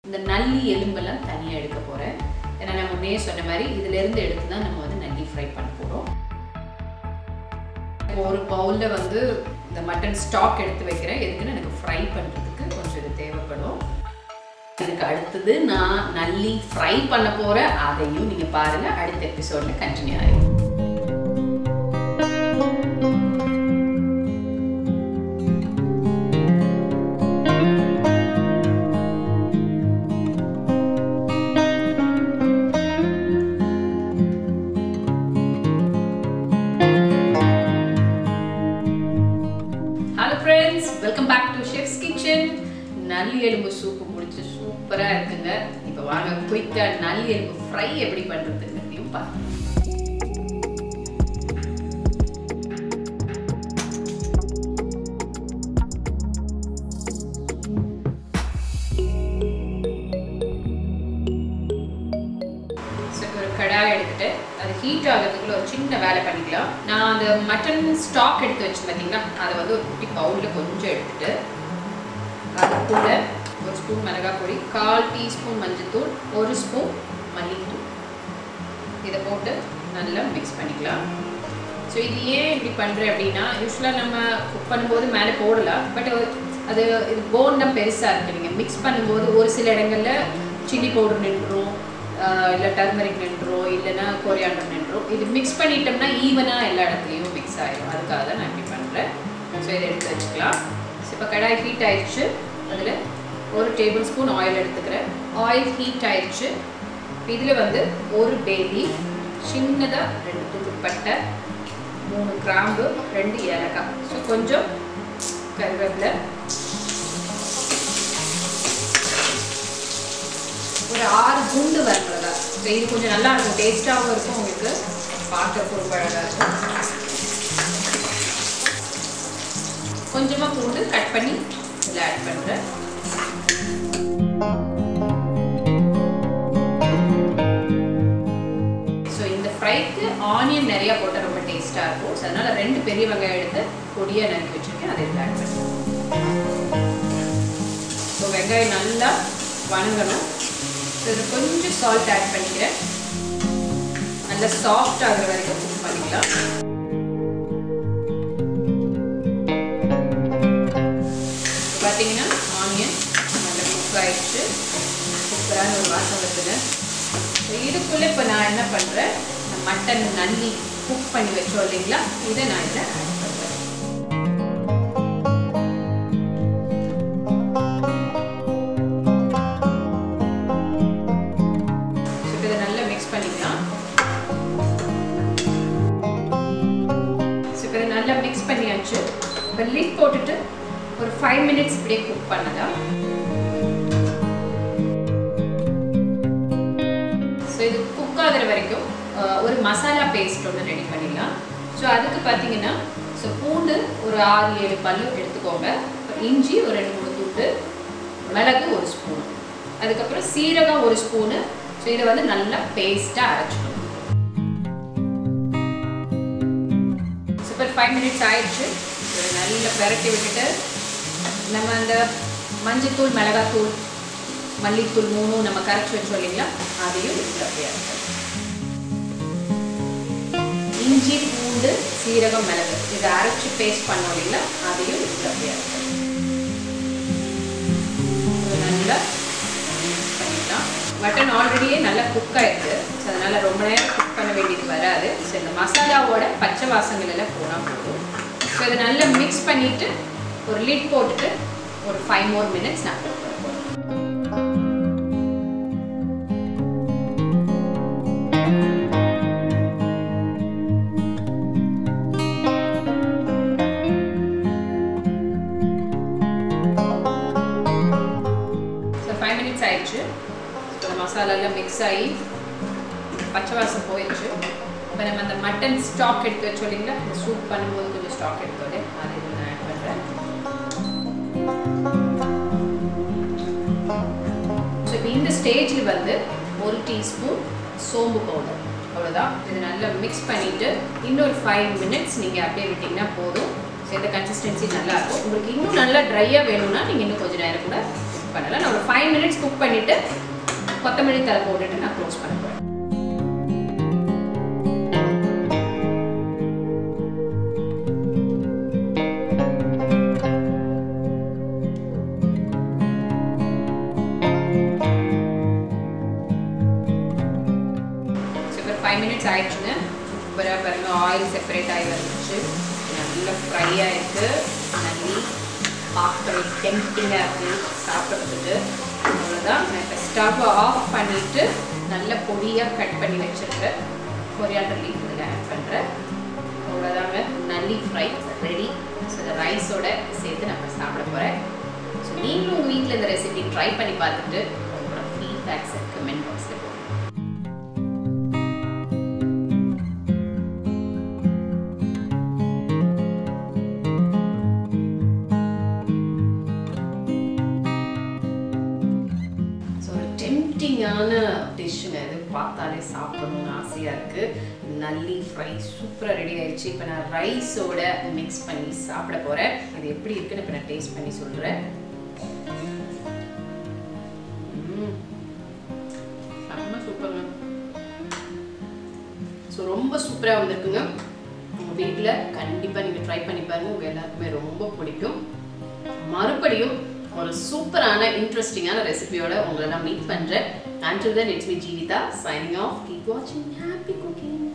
இந்த நல்லி எலும்பெல்லாம் தனியாக எடுக்க போகிறேன். ஏன்னா நான் முன்னே சொன்ன மாதிரி இதிலேருந்து எடுத்து தான் நம்ம வந்து நல்லி ஃப்ரை பண்ண போகிறோம். ஒரு பவுலில் வந்து இந்த மட்டன் ஸ்டாக் எடுத்து வைக்கிறேன். எதுக்குன்னு எனக்கு ஃப்ரை பண்ணுறதுக்கு கொஞ்சம் இது தேவைப்படும். இதுக்கு அடுத்தது நான் நல்லி ஃப்ரை பண்ண போகிறேன். அதையும் நீங்கள் பாருங்கள். அடுத்த எபிசோடில் கண்டினியூ ஆகிடும். Welcome back to chef's kitchen. நல்லி எலும்பு சூப்பு முடிச்சு சூப்பராக இருக்குங்க. இப்போ வாங்க குயிக்காக நல்லி எலும்பு ஃப்ரை எப்படி பண்ணுறதுங்கிறதையும் பார்க்கலாம். ஒரு கடாய் எடுத்துட்டு அது ஹீட் ஆகிறதுக்குள்ள ஒரு சின்ன வேலை பண்ணிக்கலாம். நான் அந்த மட்டன் ஸ்டாக் எடுத்து வச்சு பார்த்தீங்கன்னா அதை வந்து ஒரு குட்டி பவுலில் கொஞ்சம் எடுத்துட்டு அதுக்குள்ள ஒரு ஸ்பூன் மிளகாய் பொடி, 1/4 டீஸ்பூன் மஞ்சள்தூள், 1 ஸ்பூன் மல்லித்தூள் இதை போட்டு நல்லா மிக்ஸ் பண்ணிக்கலாம். ஸோ இது ஏன் இப்படி பண்ணுறேன் அப்படின்னா, யூஸ்வலாக நம்ம குக் பண்ணும்போது மேலே போடலாம். பட் அது இது போன் தான் பெருசாக இருக்குது. நீங்கள் மிக்ஸ் பண்ணும்போது ஒரு சில இடங்களில் சில்லி பவுடர் நின்றுடும், இல்லை டர்மரிக் நின்றுடும், இல்லைன்னா கொரியாண்டர் நின்றுடும். இது மிக்ஸ் பண்ணிட்டோம்னா ஈவனாக எல்லா இடத்துலையும் மிக்ஸ் ஆகிடும். அதுக்காக தான் நான் இப்படி பண்ணுறேன். ஸோ இதை எடுத்து வச்சுக்கலாம். ஸோ இப்போ கடாய் ஹீட் ஆயிடுச்சு. அதில் 1 டேபிள் ஸ்பூன் ஆயில் எடுத்துக்கிறேன். ஆயில் ஹீட் ஆயிடுச்சு. இதில் வந்து 1 பே லீஃப், சின்னதாக 2 துண்டு பட்டை, 3 கிராம்பு, 2 ஏலக்காய், ஸோ கொஞ்சம் கருவேப்பிலை, ஒரு 6 குண்டு வரமிளகா. ஸோ இது கொஞ்சம் நல்லா இருக்கும், டேஸ்ட்டாகவும் இருக்கும், உங்களுக்கு பார்க்கறதுக்கு ரொம்ப அழகாக இருக்கும். கொஞ்சமாக பூண்டு கட் பண்ணி இதில் ஆட் பண்ணுறேன். ஸோ இந்த ஃப்ரைக்கு ஆனியன் நிறையா போட்டால் ரொம்ப டேஸ்ட்டாக இருக்கும். ஸோ அதனால் 2 பெரிய வெங்காயம் எடுத்து பொடியாக நறுக்கி வச்சுருக்கேன், அதை இதில் ஆட் பண்ணுறேன். ஸோ வெங்காயம் நல்லா வணங்கணும். ஸோ இதில் கொஞ்சம் சால்ட் ஆட் பண்ணிக்கிறேன். நல்லா சாஃப்ட் ஆகிற வரைக்கும் குக் பண்ணிக்கலாம். பார்த்தீங்கன்னா ஆனியன் நல்லா குக் ஆகிடுச்சு. சூப்பரான ஒரு வாசம் வருதுங்க. ஸோ இதுக்குள்ளே இப்போ நான் என்ன பண்ணுறேன், மட்டன் நல்லி குக் பண்ணி வச்சோம் இல்லைங்களா, இதை நான் இதில் ஆட் பண்ணுறேன். ஸோ இதை நல்லா மிக்ஸ் பண்ணிக்கலாம். ஸோ இப்போ இதை நல்லா மிக்ஸ் பண்ணியாச்சு. இப்போ லிட் போட்டுட்டு ஒரு 5 மினிட்ஸ் இப்படியே குக் பண்ணலாம். ஸோ இது குக் ஆகிற வரைக்கும் ஒரு மசாலா பேஸ்ட் ஒன்று ரெடி பண்ணிடலாம். ஸோ அதுக்கு பார்த்தீங்கன்னா, ஸோ பூண்டு ஒரு 6-7 பல்லு எடுத்துக்கோங்க, இஞ்சி ஒரு 2-3 துண்டு, மிளகு 1 ஸ்பூன், அதுக்கப்புறம் சீரகம் 1 ஸ்பூனு. ஸோ இதை வந்து நல்லா பேஸ்ட்டாக அரைச்சிக்கணும். ஸோ இப்போ 5 மினிட்ஸ் ஆயிடுச்சு. நல்லா பெரட்டி விட்டுட்டு நம்ம அந்த மஞ்சத்தூள், மிளகாத்தூள், மல்லித்தூள் 3 நம்ம கரைச்சி வச்சோம் இல்லைங்களா, அதையும் இதில் அப்படியே இஞ்சி, பூண்டு, சீரகம், மிளகு இதை அரைச்சி பேஸ்ட் பண்ணோம் இல்லைங்களா, அதையும் இதில் அப்படியே நல்லா பண்ணிக்கலாம். மட்டன் ஆல்ரெடியே நல்லா குக் ஆகிடுது. ஸோ அதனால் ரொம்ப நேரம் குக் பண்ண வேண்டியது வராது. ஸோ இந்த மசாலாவோட பச்சை வாசங்கள் எல்லாம் போனால் போதும். ஸோ இதை நல்லா மிக்ஸ் பண்ணிவிட்டு ஒரு லிட் போட்டுட்டு ஒரு 5 more minutes நான் குக் பண்ண போகிறேன். ஸோ 5 minutes ஆயிடுச்சு. இப்போ மசாலாலாம் மிக்ஸ் ஆகி பச்சை வாசம் போயிடுச்சு. இப்போ நம்ம அந்த மட்டன் ஸ்டாக் எடுத்து வச்சோம் இல்லைங்களா, இந்த சூப் பண்ணும்போது கொஞ்சம் ஸ்டாக் எடுத்தோடே அதை இதில் நான் ஆட் பண்ணுறேன். ஸோ இப்போ இந்த ஸ்டேஜில் வந்து 1 டீஸ்பூன் சோம்பு பவுடர், அவ்வளோதான். இது நல்லா மிக்ஸ் பண்ணிவிட்டு இன்னொரு 5 minutes நீங்கள் அப்படியே விட்டிங்கன்னா போதும். ஸோ இந்த கன்சிஸ்டன்சி நல்லாயிருக்கும். உங்களுக்கு இன்னும் நல்லா ட்ரையாக வேணும்னா நீங்கள் இன்னும் கொஞ்சம் நேரம் கூட குக் பண்ணல. நான் ஒரு 5 minutes குக் பண்ணிட்டு கொத்தமல்லி தழை போட்டுட்டு நான் க்ளோஸ் பண்ண போறேன். So 5 minutes ஆயிடுச்சுங்க. சூப்பரா பாருங்க ஆயில் செப்பரேட் ஆகி வந்துச்சு. நல்லா ஃப்ரை ஆயிருக்கு. நல்லி பார்க்கவே டெம்ப்டிங்காக இருக்குது சாப்பிட்றதுக்கு. அவ்வளோதான். நான் இப்போ ஸ்டவ் ஆஃப் பண்ணிவிட்டு நல்ல பொடியாக கட் பண்ணி வச்சுருக்கேன் கொரியாண்டர் லீஃப் இதில் ஆட் பண்ணுறேன். அவ்வளோதாங்க, நல்லி ஃப்ரை ரெடி. ஸோ இந்த ரைஸோட சேர்த்து நம்ம சாப்பிட போகிறேன். ஸோ நீங்களும் உங்கள் வீட்டில் இந்த ரெசிபி ட்ரை பண்ணி பார்த்துட்டு உங்களோட ஃபீட்பேக்ஸை கமெண்ட் பாக்ஸில் போடுங்க. டிஷ்ஷுங்க இது பார்த்தாலே சாப்பிடணும்னு ஆசையாக இருக்குது. நல்லி ஃப்ரை சூப்பராக ரெடி ஆயிடுச்சு. இப்போ நான் ரைஸோட மிக்ஸ் பண்ணி சாப்பிட போகிறேன். அது எப்படி இருக்குன்னு இப்போ நான் டேஸ்ட் பண்ணி சொல்கிறேன். செம்ம சூப்பருங்க. ஸோ ரொம்ப சூப்பராக வந்திருக்குங்க. உங்கள் வீட்டில் கண்டிப்பாக நீங்கள் ட்ரை பண்ணி பாருங்கள். உங்கள் எல்லாருக்குமே ரொம்ப பிடிக்கும். மறுபடியும் ஒரு சூப்பரான இன்ட்ரெஸ்டிங்கான ரெசிபியோட உங்களை நான் மீட் பண்ணுறேன். Until then, it's me Jeevita signing off. Keep watching. Happy cooking.